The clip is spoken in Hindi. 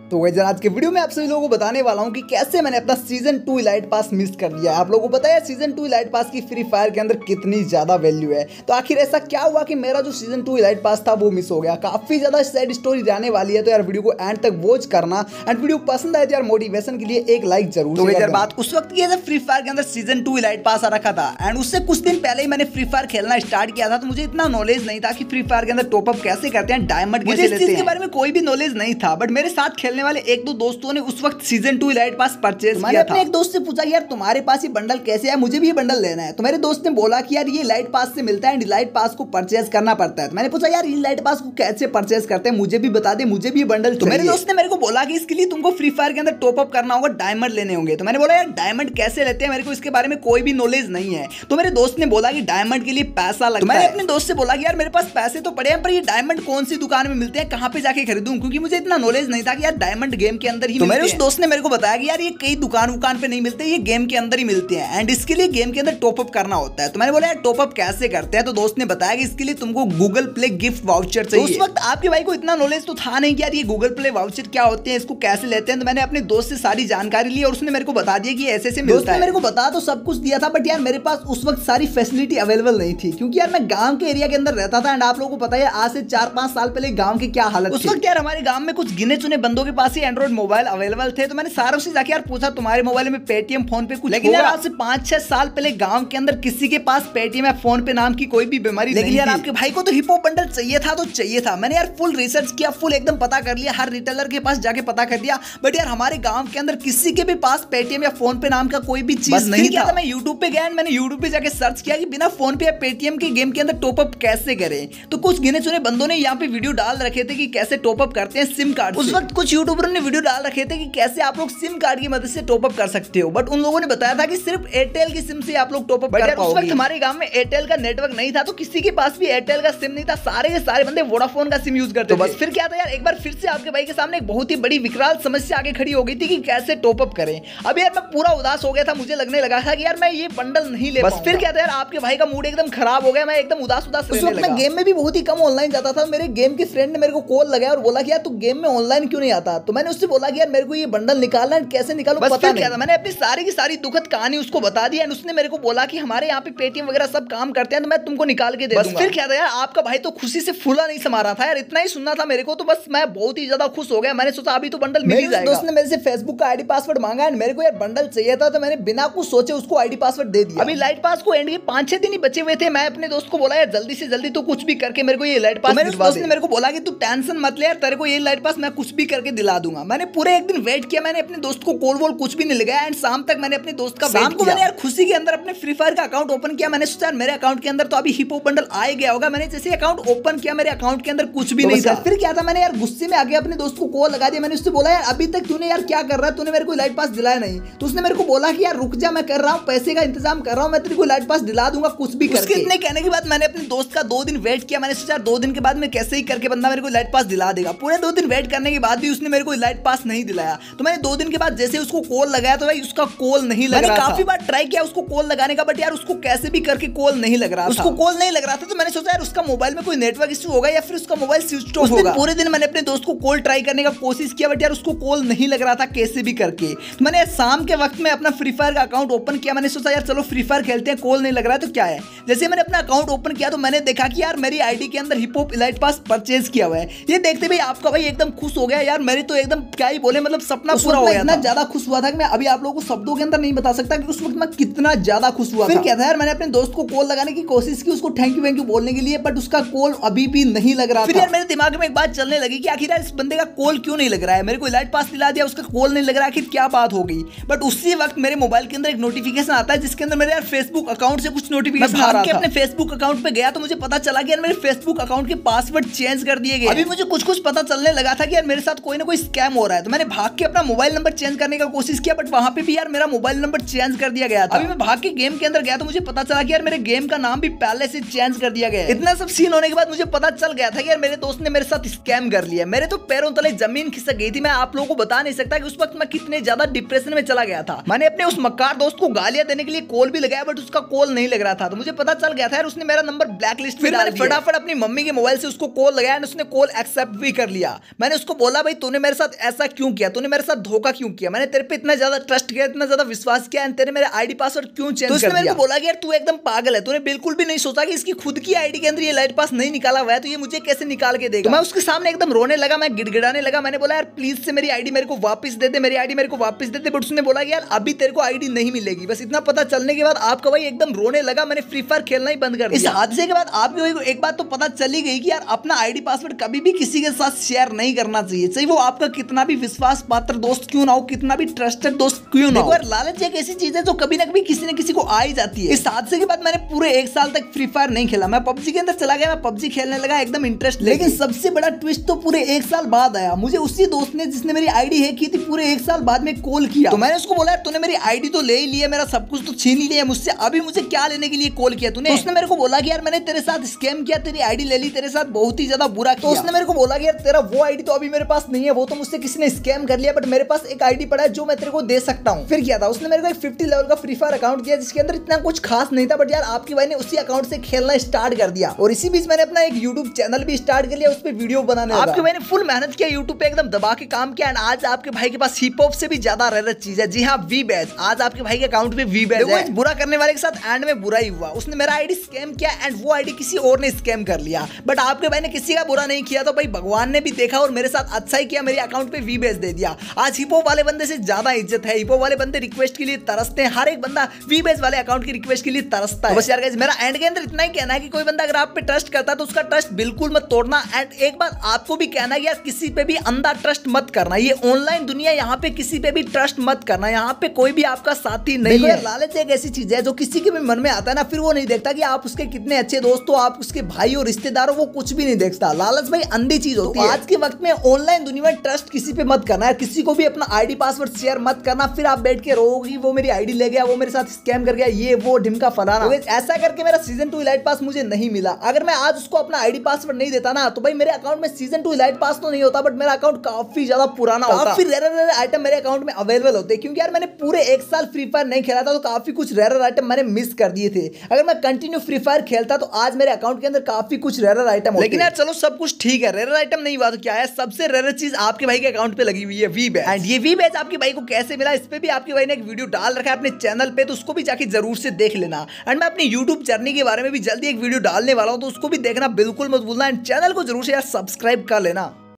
तो वही आज के वीडियो में आप सभी लोगों को बताने वाला हूं कि कैसे मैंने अपना सीजन 2 इलाइट पास मिस कर दिया है। आप लोगों को पता है सीजन 2 इलाइट पास की फ्री फायर के अंदर कितनी ज्यादा वैल्यू है। तो आखिर ऐसा क्या हुआ कि मेरा जो सीजन 2 इलाइट पास था वो मिस हो गया। काफी ज्यादा सैड स्टोरी रहने वाली है, तो यार वीडियो को एंड तक वॉच करना। एंड वीडियो पसंद आए तो यार मोटिवेशन के लिए एक लाइक जरूर। तो यार बात उस वक्त की है जब फ्री फायर के अंदर सीजन 2 इलाइट पास आ रखा था। एंड उससे कुछ दिन पहले ही मैंने फ्री फायर खेलना स्टार्ट किया था, तो मुझे इतना नॉलेज नहीं था कि फ्री फायर के अंदर टॉपअप कैसे करते हैं, डायमंड कैसे लेते हैं, इसके बारे में कोई भी नॉलेज नहीं था। बट मेरे साथ खेलने वाले एक दो दोस्तों ने उस वक्त सीजन 2 इलाइट पास परचेज किया था। मैंने अपने एक दोस्त से पूछा यार तुम्हारे पास ये बंडल कैसे है, मुझे भी ये बंडल लेना है। तो मेरे दोस्त ने बोला कि यार ये इलाइट पास से मिलता है एंड इलाइट पास को परचेज करना पड़ता है। तो मैंने पूछा यार इलाइट पास को कैसे परचेज करते हैं, मुझे भी बता दे, मुझे भी ये बंडल। तो मेरे दोस्त ने मेरे को बोला कि इसके लिए तुमको फ्री फायर के अंदर टॉप अप करना होगा, डायमंड लेने होंगे। तो मैंने बोला यार डायमंड कैसे लेते हैं, मेरे को इसके बारे में कोई भी नॉलेज नहीं है। तो मेरे दोस्त ने बोला कि डायमंड के लिए पैसा लगता है। मैंने अपने दोस्त से बोला कि यार मेरे पास पैसे तो पड़े हैं, पर ये डायमंड कौन सी दुकान में मिलते हैं, कहां पे जाके खरीदूं, क्योंकि मुझे इतना नॉलेज नहीं था कि यार डायमंड गेम के अंदर ही मिलते हैं। मेरे उस दोस्त ने मेरे को बताया कि यार ये कई दुकान पे नहीं मिलते, ये गेम के अंदर ही मिलते हैं एंड इसके लिए गेम के अंदर टॉप अप करना होता है। तो मैंने बोला यार टॉप अप कैसे करते हैं। तो दोस्त ने बताया कि इसके लिए तुमको गूगल प्ले गिफ्ट वाउचर चाहिए। उस वक्त आपके भाई को इतना नॉलेज तो था नहीं कि यार ये गूगल प्ले वाउचर क्या होते हैं, इसको कैसे लेते हैं। तो मैंने अपने दोस्त से सारी जानकारी ली और उसने मेरे को बता दिया कि ऐसे ऐसे मिलता है। मेरे को बता तो सब कुछ दिया था, बट यार मेरे पास उस वक्त सारी फैसिलिटी अवेलेबल नहीं थी, क्योंकि यार मैं गांव के एरिया के अंदर रहता था। एंड आप लोगों को पता है आज से 4-5 साल पहले गांव की क्या हालत थी। उस वक्त यार हमारे गांव में कुछ गिने चुने बंदों के पास ही एंड्रॉइड मोबाइल अवेलेबल थे। तो मैंने सारों से जाके यार पूछा तुम्हारे मोबाइल में पेटीएम फोन पे कुछ, लेकिन यार आज से 5-6 साल पहले गांव के अंदर किसी के पास पेटीएम या फोन पे नाम की कोई भी बीमारी नहीं थी। यार आपके भाई को तो हिप हॉप बंडल चाहिए था तो चाहिए था। मैंने यार फुल रिसर्च किया, फुल एकदम पता कर लिया, हर रिटेलर के पास जाके पता कर दिया। बट यार हमारे गांव के अंदर किसी के भी पास पेटीएम या फोन पे नाम का कोई भी चीज नहीं था। मैं यूट्यूब पे गया, मैंने यूट्यूब पे जाके सर्च किया कि बिना फोन पे या पेटीएम के गेम के अंदर टॉप अप कैसे करें। तो कुछ गिने चुने बंदों ने यहाँ पे वीडियो डाल रखे थे कि कैसे टॉप अप करते हैं सिम कार्ड। उस वक्त कुछ यूट्यूबरों ने वीडियो डाल रखे थे कि कैसे आप लोग सिम कार्ड की मदद से टॉप अप कर सकते हो। बट उन लोगों ने बताया था कि सिर्फ एयरटेल की सिम से आप लोग टॉप अप कर पाओगे। उस वक्त हमारे गांव में एयरटेल का नेटवर्क नहीं था, तो किसी के पास भी एयरटेल का सिम नहीं था, सारे के सारे बंदे वोडाफोन का सिम यूज करते थे। बस फिर क्या था यार, एक बार फिर से आपके भाई के सामने एक बहुत ही बड़ी विकराल समस्या आगे खड़ी हो गई थी कि कैसे टॉप अप करें। अब यार मैं पूरा उदास हो गया था, मुझे लगने लगा था कि यार मैं ये बंडल नहीं ले पाऊंगा। बस फिर क्या था यार, आपके भाई का मूड एकदम खराब हो गया, मैं एकदम उदास रहने लगा। मैं गेम में भी बहुत ही कम ऑनलाइन जाता था। मेरे गेम के फ्रेंड ने मेरे को कॉल लगाया और बोला कि यार तू गेम में ऑनलाइन क्यों नहीं आता। तो मैंने उससे बोला कि यार मेरे को ये बंडल निकालना है, कैसे निकालूं पता नहीं। मैंने अपनी सारी की सारी दुखद कहानी उसको बता दी एंड उसने मेरे को बोला कि हमारे यहाँ पे पेटीएम वगैरह सब काम करते हैं, तो मैं तुमको निकाल के दे दूंगा। फिर क्या था यार, आपका भाई तो खुशी से फूला नहीं समा रहा था यार, इतना ही सुनना था मेरे को। तो बस मैं बहुत ही ज्यादा खुश हो गया। मैंने सोचा अभी तो बंडल मिल ही जाएगा। दोस्त ने मेरे से फेसबुक का आईडी पासवर्ड मांगा एंड मेरे को यार बंडल चाहिए था, तो मैंने बिना कुछ सोचे उसको आईडी पासवर्ड दे दिया। अभी लाइट पास को एंड के 5-6 दिन ही बचे हुए थे। मैं अपने दोस्त को बोला यार जल्दी से जल्दी तो कुछ भी करके मेरे को ये लाइट पास दिलवा दे। मेरे को बोला कि तू टेंशन मत ले यार, तेरे को ये लाइट पास मैं कुछ भी करके दिला दूंगा। मैंने पूरे एक दिन वेट किया, मैंने अपने दोस्त को कॉल वॉल कुछ भी नहीं लगाया एंड शाम तक मैंने अपने दोस्त का वेट किया। मैंने यार खुशी के अंदर अपने फ्री फायर का अकाउंट ओपन किया। मैंने सोचा मेरे अकाउंट के अंदर तो अभी हिप हॉप बंडल आ गया होगा। मैंने जैसे अकाउंट ओपन किया, मेरे अकाउंट के अंदर कुछ भी नहीं था। फिर क्या था, मैंने यार गुस्से में आके अपने दोस्त को कॉल लगा दिया। मैंने उससे बोला यार अभी तक तूने यार क्या कर रहा है, तूने मेरे को लाइट पास दिलाया नहीं। तो उसने मेरे को बोला कि यार रुक जा, मैं कर रहा हूँ, पैसे का इंतजाम कर रहा हूँ, मैं तेरे को लाइट पास दिला दूंगा कुछ भी करके। इतने कहने के बाद मैंने अपने दोस्त का 2 दिन वेट किया। मैंने सोचा 2 दिन के बाद में कैसे ही करके बंदा मेरे को लाइट पास दिला देगा। पूरे 2 दिन वेट करने के बाद भी उसने मेरे को लाइट पास नहीं दिलाया। तो मैंने 2 दिन के बाद जैसे उसको कॉल लगाया तो भाई उसका कॉल नहीं लग रहा था। काफी बार ट्राई किया उसको कॉल लगाने का, बट यार उसको कैसे भी करके कॉल नहीं लग रहा था। उसको कॉल नहीं लग रहा था। तो मैंने सोचा यार उसका मोबाइल में कोई नेटवर्क इश्यू होगा या फिर उसका मोबाइल स्विच ऑफ होगा। पूरे दिन मैंने अपने दोस्त को कॉल ट्राई करने का कोशिश किया, बट यार उसको कॉल नहीं लग रहा था कैसे भी करके। तो मैंने शाम के वक्त में अपना फ्री फायर का अकाउंट ओपन किया। मैंने सोचा यार चलो फ्री फायर खेलते हैं, कॉल नहीं लग रहा है तो क्या है। जैसे मैंने अपना अकाउंट ओपन किया तो मैंने देखा कि यार मेरी आईडी के अंदर hip hop elite pass purchase किया हुआ है। ये देखते भाई आपका भाई एकदम खुश हो गया यार, मेरी तो एकदम क्या ही बोले, मतलब सपना पूरा हो गया। इतना ज्यादा खुश हुआ था कि मैं अभी आप लोगों को शब्दों के अंदर नहीं बता सकता कि उस वक्त मैं कितना ज्यादा खुश हुआ। फिर क्या था यार, मैंने अपने दोस्त को कॉल लगाने की कोशिश की, उसको थैंक यू बोलने के लिए, बट उसका कॉल अभी भी नहीं लग रहा था। फिर यार मेरे दिमाग में एक बात चलने लगी कि आखिर यार इस बंदे का कॉल क्यों नहीं लग रहा है। मेरे को इलाइट पास दिला दिया, उसका कॉल नहीं लग रहा, आखिर क्या बात हो गई। बट उसी वक्त मेरे मोबाइल के अंदर एक नोटिफिकेशन आता है जिसके अंदर मेरे यार फेसबुक अकाउंट से कुछ नोटिफिकेशन आ रहा था। अपने फेसबुक अकाउंट पे गया तो मुझे पता चला कि यार मेरे फेसबुक अकाउंट के पासवर्ड चेंज कर दिए गए। अभी मुझे कुछ पता चलने लगा था कि यार मेरे साथ कोई ना कोई स्कैम हो रहा है। तो मैंने भाग के अपना मोबाइल नंबर चेंज करने का कोशिश किया, बट वहां पे भी यार मेरा मोबाइल नंबर चेंज कर दिया गया था। अभी मैं भाग के गेम के अंदर गया तो मुझे पता चला कि यार मेरे गेम का नाम भी पहले से चेंज कर दिया गया है। इतना सब सीन होने के बाद मुझे पता चल गया था कि यार मेरे दोस्त ने मेरे साथ स्कैम कर लिया। मेरे तो पैरों तले जमीन खिसक गई थी। मैं आप लोगों को बता नहीं सकता कि उस वक्त मैं कितने ज्यादा डिप्रेशन में चला गया था। मैंने अपने उस मक्कार दोस्त को गालियां देने के लिए कॉल भी लगाया, बट उसका कॉल नहीं लग रहा था। तो मुझे पता चल गया था यार उसने मेरा नंबर ब्लैक लिस्ट में डाल दिया। फटाफट अपनी मम्मी के मोबाइल से उसको कॉल लगाया, उसने कॉल एक्सेप्ट भी कर लिया। मैंने उसको बोला भाई तूने तूने मेरे साथ ऐसा क्यों किया, तूने मेरे साथ धोखा क्यों किया, मैंने तेरे पे इतना ज्यादा ट्रस्ट किया, इतना ज्यादा विश्वास किया, तेरे मेरे आईडी पासवर्ड क्यों चेंज कर दिया। तो मेरे को बोला कि यार तू एकदम पागल है, तूने बिल्कुल भी नहीं सोचा कि इसकी खुद की आईडी के अंदर ये लाइट पास नहीं निकाला हुआ है, तो ये मुझे कैसे निकाल के देगा। मैं उसके सामने एकदम रोने लगा, मैं गिड़गिड़ाने लगा, मैंने बोला यार प्लीज से मेरी आईडी मेरे को वापस दे दे, मेरी आईडी मेरे को वापस दे दे। बट उसने बोला कि यार अभी तेरे को आईडी नहीं मिलेगी। बस इतना पता चलने के बाद आपका भाई एकदम रोने लगा, मैंने फ्री फायर खेलना ही बंद कर दिया। इस हादसे के बाद आपके भाई को एक बात तो पता चली गई कि यार अपना आईडी पासवर्ड कभी भी किसी के साथ शेयर नहीं करना चाहिए, चाहे वो आपका कितना भी विश्वास पात्र दोस्त क्यों ना हो, कितना भी ट्रस्टेड दोस्त क्यों ना हो। देखो यार लालच एक ऐसी चीज है जो कभी ना कभी किसी न किसी को आ ही जाती है। इस हादसे के बाद मैंने पूरे 1 साल तक फ्री फायर नहीं खेला, मैं पबजी के अंदर चला गया, मैं पबजी खेलने लगा एकदम इंटरेस्ट। लेकिन सबसे बड़ा ट्विस्ट तो पूरे 1 साल बाद आया। मुझे उसी दोस्त ने जिसने मेरी आईडी हैक की थी पूरे 1 साल बाद में कॉल किया। तो मैंने उसको बोला तूने मेरी आईडी तो ले ही लिया, मेरा सब कुछ तो छीन ही लिया मुझसे, अभी मुझे क्या लेने के लिए कॉल किया तूने। तो उसने मेरे को बोला कि यार मैंने तेरे साथ स्कैम किया, तेरी आईडी ले ली, तेरे साथ बहुत ही ज्यादा बुरा किया। तो उसने मेरे को बोला कि यार तेरा वो आईडी तो अभी मेरे पास नहीं है, वो तो मुझसे किसी ने स्कैम कर लिया, बट मेरे पास एक आईडी पड़ा है जो मैं तेरे को दे सकता हूँ। फिर क्या था, उसने मेरे को एक 50 लेवल का फ्री फायर अकाउंट किया जिसके अंदर इतना कुछ खास नहीं था, बट यार आपके भाई ने उसी अकाउंट से खेलना स्टार्ट कर दिया। और इसी बीच मैंने अपना एक यूट्यूब चैनल भी स्टार्ट कर लिया, उस पर वीडियो बनाने लगा। आपके भाई ने फुल मेहनत किया, यूट्यूब पे एकदम दबा के काम किया, एंड आज आपके भाई के पास हिप हॉप से भी ज्यादा रेयर चीज है। जी हाँ, वी बैज। आज आपके भाई के अकाउंट पे वी बैज है। बुरा करने वाले के साथ एंड में बुरा ही हुआ, उसने मेरा आईडी स्कैम किया एंड वो आईडी किसी और ने स्कैम कर लिया। बट आपके भाई ने किसी का बुरा नहीं किया, तो भाई भगवान ने भी देखा और मेरे साथ अच्छा ही किया, मेरे अकाउंट पे वी बैज दे दिया। आज हिप हॉप वाले बंदे से ज्यादा इज्जत है, हिप हॉप वाले बंदे रिक्वेस्ट के लिए तरसते हैं, हर एक बंदा वी बैज वाले अकाउंट की रिक्वेस्ट के लिए तरसता है। बस यार गाइस मेरा एंड के अंदर इतना ही कहना है कि कोई बंदा अगर आप पे ट्रस्ट करता है तो उसका ट्रस्ट बिल्कुल मत तोड़ना। एंड एक बात आपको भी कहना है यार किसी पे भी अंधा ट्रस्ट मत करना, ये ऑनलाइन दुनिया, यहाँ पे किसी पे भी ट्रस्ट मत करना, यहाँ पे कोई भी आपका साथी नहीं है। लालच एक ऐसी चीज है जो किसी के भी मन में आता है ना, फिर वो नहीं देखता कि आप उसके कितने अच्छे दोस्त हो, आप उसके भाई और रिश्तेदार हो, वो कुछ भी नहीं देखता। लालच भाई अंधी चीज होती है। आज के वक्त में ऑनलाइन दुनिया में ट्रस्ट किसी पे मत करना है, किसी को भी अपना आईडी पासवर्ड शेयर मत करना, फिर आप बैठ के रोगी वो मेरी आईडी ले गया, वो मेरे साथ स्कैम कर गया, ये वो ढिमका फलाना। ऐसा करके मेरा सीजन 2 इलाइट पास मुझे नहीं मिला। अगर मैं आज उसको अपना आईडी पासवर्ड नहीं देता ना, तो भाई मेरे अकाउंट में सीजन 2 इलाइट पास तो नहीं होता, बट मेरा अकाउंट काफी ज्यादा पुराना होता, काफी रेयर आइटम मेरे अकाउंट में अवेलेबल होते। क्योंकि यार मैंने पूरे 1 साल फ्री फायर नहीं खेला था, तो काफी कुछ रेयर आइटम मैंने मिस कर दिए थे। अगर मैं कंटिन्यू फ्री फायर खेलता तो आज मेरे अकाउंट के अंदर काफी कुछ रेयर आइटम होते। लेकिन यार चलो सब कुछ ठीक है, रेयर आइटम नहीं हुआ तो क्या है, सबसे रेयर चीज आपके भाई के अकाउंट पे लगी हुई है वी बैज। एंड ये वी बैज आपके भाई को कैसे मिला, इस पे भी आपके भाई ने एक वीडियो डाल रखा है अपने चैनल पे, तो उसको भी जाके जरूर से देख लेना। एंड मैं अपनी यूट्यूब जर्नी के बारे में भी जल्दी एक वीडियो डालने वाला हूं, तो उसको भी देखना बिल्कुल मत भूलना। एंड चैनल को जरूर से यार सब्सक्राइब कर लेना।